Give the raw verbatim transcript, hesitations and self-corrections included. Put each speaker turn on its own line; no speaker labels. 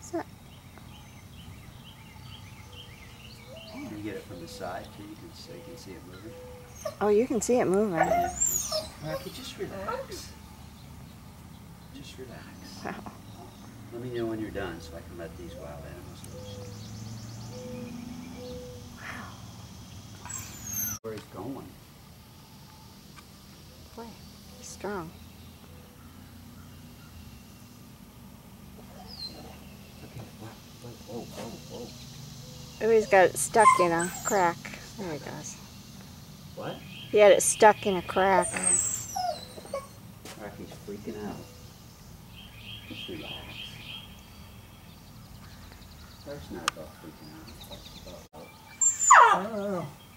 What's that?
Can you get it from the side too? You can, so you can see it moving.
Oh, you can see it moving.
Yeah. Rocky, just relax. Just relax.
Wow.
Let me know when you're done so I can let these wild animals loose.
Wow.
Where he's going.
Boy, he's strong.
Okay, whoa, whoa, whoa, whoa.
Oh, he's got it stuck in a crack. There he goes.
What?
He had it stuck in a crack.
Rocky's freaking out. Just relax. That's not about freaking out. That's about... Oh.